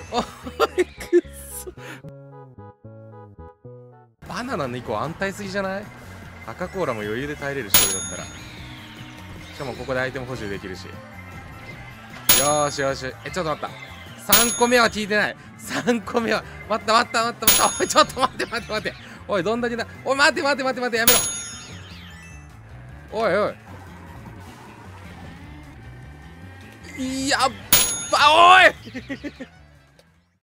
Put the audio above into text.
おいくっそ。バナナの2個安泰すぎじゃない？赤コーラも余裕で耐えれるし、これだったら。しかもここでアイテム補充できるし。よーしよし。ちょっと待った。3個目は効いてない。3個目は。待った待った待った待った。おい、ちょっと待って待って待って。おい、どんだけだ。おい、待って待って待って待って、やめろ。おいおい。やっば、おい